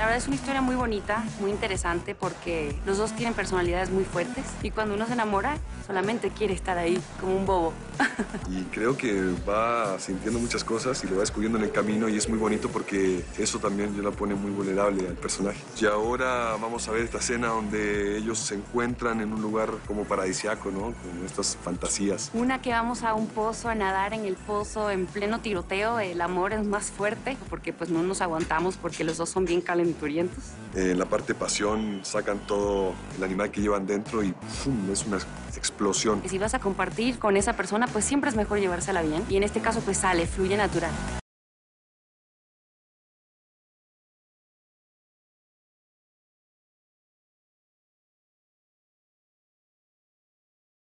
La verdad es una historia muy bonita, muy interesante, porque los dos tienen personalidades muy fuertes y cuando uno se enamora solamente quiere estar ahí como un bobo. Y creo que va sintiendo muchas cosas y lo va descubriendo en el camino y es muy bonito porque eso también yo la pone muy vulnerable al personaje. Y ahora vamos a ver esta escena donde ellos se encuentran en un lugar como paradisiaco, ¿no? Con estas fantasías. Una que vamos a un pozo a nadar en el pozo en pleno tiroteo, el amor es más fuerte porque pues no nos aguantamos porque los dos son bien calenturientos. En la parte pasión sacan todo el animal que llevan dentro y ¡pum! Es una explosión. Y si vas a compartir con esa persona, pues siempre es mejor llevársela bien y en este caso pues sale, fluye natural.